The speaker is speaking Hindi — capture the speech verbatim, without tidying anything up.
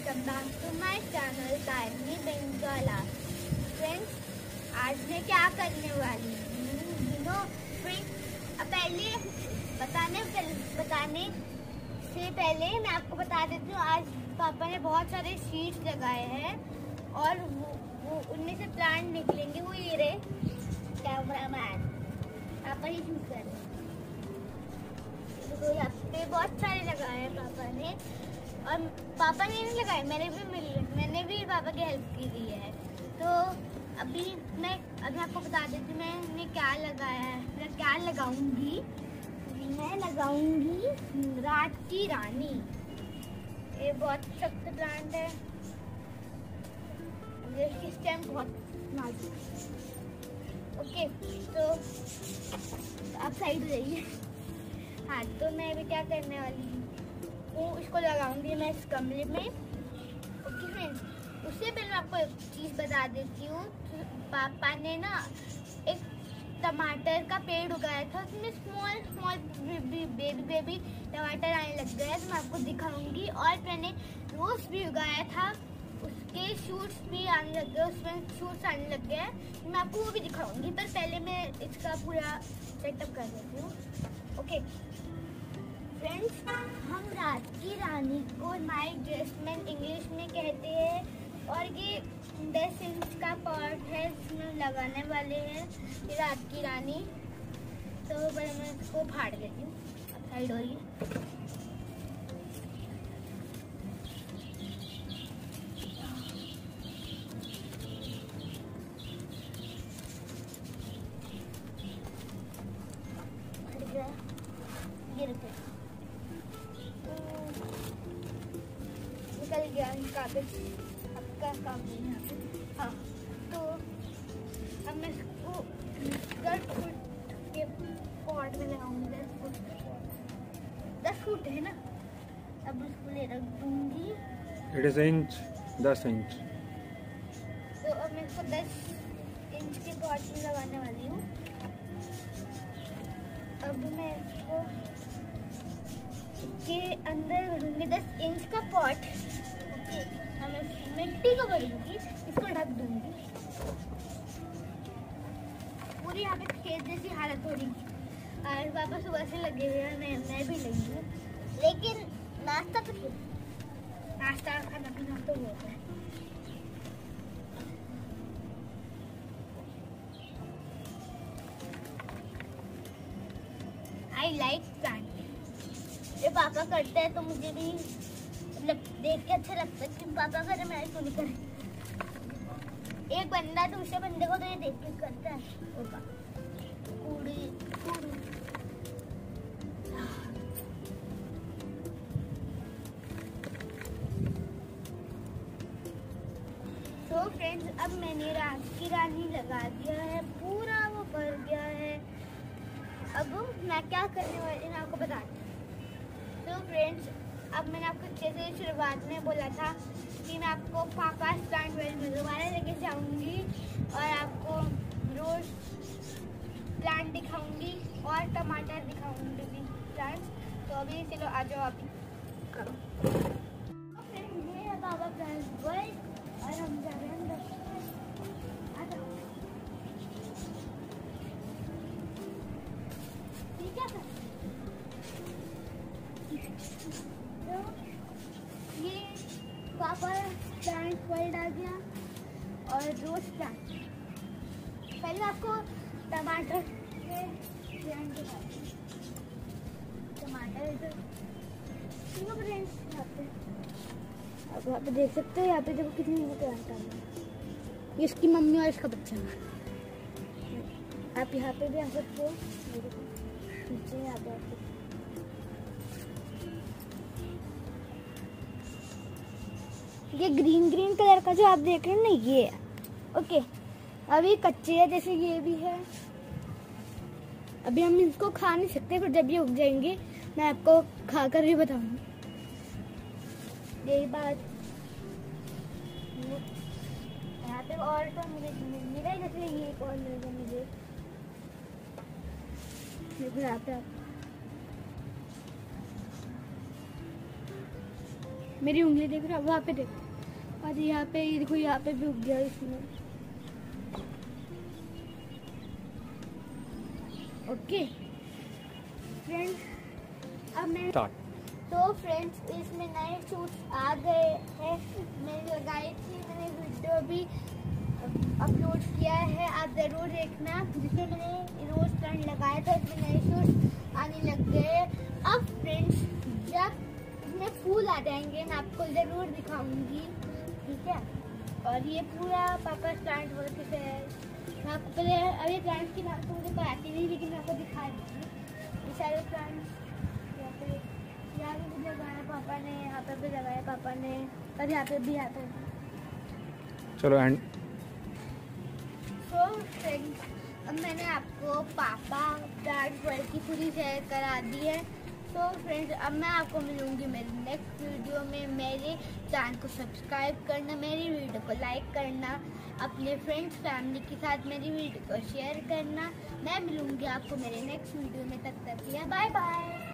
Welcome back to my channel tiny बेंजाला। फ्रेंड्स, आज मैं क्या करने वाली हूँ यू नो फ्रेंड्स, पहले बताने बताने से पहले मैं आपको बता देती हूँ। आज पापा ने बहुत सारे शीट्स लगाए हैं और वो, वो उनमें से प्लांट निकलेंगे। वो ये रहे कैमरामैन, पापा ही शूट कर रहे हैं। तो यहाँ पे बहुत सारे लगाए हैं पापा ने, और पापा ने नहीं लगाए, मैंने भी मिल मैंने भी पापा की हेल्प की दी है। तो अभी मैं अभी आपको बता देती हूँ मैंने क्या लगाया है। मैं क्या लगाऊंगी, मैं लगाऊंगी रात की रानी। ये बहुत सख्त प्लांट है, इसकी स्टेम बहुत नाजुक है। ओके, तो आप साइड हो जाइए। हाँ, तो मैं अभी क्या करने वाली हूँ, वो इसको लगाऊंगी मैं इस गमले में। ओके फ्रेंड्स, उससे पहले मैं आपको एक चीज़ बता देती हूँ। पापा ने ना एक टमाटर का पेड़ उगाया था, उसमें small small baby baby baby टमाटर आने लग गए, तो मैं आपको दिखाऊंगी। और मैंने रोज भी उगाया था, उसके शूट्स भी आने लग गए, उसमें शूट्स आने लग गए, तो मैं आपको वो भी दिखाऊंगी। पर पहले मैं इसका पूरा सेटअप कर देती हूँ। ओके फ्रेंड्स, हम रात की रानी को नाइट ड्रेसमैन इंग्लिश में कहते हैं, और ये दस इंच का पॉट है, इसमें लगाने वाले हैं ये रात की रानी। तो पहले मैं इसको फाड़ लेती हूँ। अब साइड हो रही है। ये रखो, निकल गया कागज, आपका काम नहीं है यहाँ पे। हाँ, तो अब मैं इसको दस फुट के पॉट में लगाऊंगी। दस फुट दस फुट है ना, अब उसको ले रख दूंगी। इट इज इंच, दस इंच। तो अब मैं इसको दस इंच के पॉट में लगाने वाली हूँ। अब मैं इसको के अंदर भरूंगी दस इंच का पॉट। ओके, मैं मिट्टी को भरूंगी, इसको ढक दूंगी। पूरी यहाँ पे खेत जैसी हालत हो रही है, और पापा सुबह से लगे हुए हैं, मैं मैं भी लगी हूँ। लेकिन नाश्ता तो क्यों, नाश्ता खाना पीना तो होता है। I like plant. ये पापा करते हैं तो मुझे भी मतलब देख के अच्छा लगता है कि पापा करे, मैं क्यों नहीं करे। एक बंदा दूसरे बंदे को तो ये देख के करता है। ओपा कूड़ी कूड़ी। तो फ्रेंड्स, अब मैंने रात की रानी लगा दिया है, पूरा वो भर गया है। अब मैं क्या करने वाली हूँ आपको बताती हूँ। तो फ्रेंड्स, अब मैंने आपको जैसे शुरुआत में बोला था कि मैं आपको पापा प्लांट वर्ल्ड में दोबारा लेके जाऊंगी और आपको रोज प्लांट दिखाऊंगी और टमाटर दिखाऊंगी प्लांट। तो अभी चलो आ जाओ, अभी करो। तो फ्रेंड्स, ये है पापा प्लांट वर्ल्ड और हम जा रहे हैं अंदर। आ जाओ, ठीक है। तो ये पापा प्लांट वर्ल्ड आ गया और रोज प्लांट। पहले आपको टमाटर के प्लांट दिखाते हैं। टमाटर इधर तीनों फ्रेंड्स यहाँ पे, आप यहाँ पे देख सकते हो। यहाँ पे देखो कितनी प्लांट आ गई। ये इसकी मम्मी और इसका बच्चा। आप यहाँ पे भी आ सकते हो, नीचे यहाँ पे आप ये ग्रीन ग्रीन कलर का जो आप देख रहे हैं ना, ये है। ओके, अभी कच्चे है, जैसे ये भी है। अभी हम इसको खा नहीं सकते, फिर जब ये उग जाएंगे मैं आपको खा कर भी बताऊंगी। यही बात यहाँ पे और तो मुझे मिला ही, जैसे ये एक और मिलेगा मुझे। देखो यहाँ पे आप मेरी उंगली देख रहा, वहाँ पे देखो, और यहाँ पे ये देखो, यहाँ पे भी उग गया इसमें। ओके फ्रेंड्स, अब मैं Start. तो फ्रेंड्स इसमें नए शूट्स आ गए हैं। मैंने लगाई थी, मैंने वीडियो भी अपलोड किया है, आप ज़रूर देखना, जिसमें मैंने रोज प्लांट लगाया था। इसमें नए शूट्स आने लग गए। अब फ्रेंड्स जब इसमें फूल आ जाएंगे मैं आपको ज़रूर दिखाऊंगी, ठीक है। और ये पूरा पापा प्लांट वर्क से है। मैं आपको पहले अभी प्लांट की नाम तो मुझे कोई आती नहीं, लेकिन मैं आपको दिखा दूँगी। ये सारे प्लांट यहाँ पे, यहाँ पे भी लगाया पापा ने, यहाँ पे भी लगाया पापा ने, और यहाँ पे भी, यहाँ पे भी। चलो एंड। तो फ्रेंड्स अब मैंने आपको पापा प्लांट वर्क की पूरी शेयर करा दी है। तो फ्रेंड्स अब मैं आपको मिलूंगी मेरी नेक्स्ट वीडियो में। मेरे चैनल को सब्सक्राइब करना, मेरी वीडियो को लाइक करना, अपने फ्रेंड्स फैमिली के साथ मेरी वीडियो को शेयर करना। मैं मिलूंगी आपको मेरे नेक्स्ट वीडियो में, तब तक के लिए बाय बाय।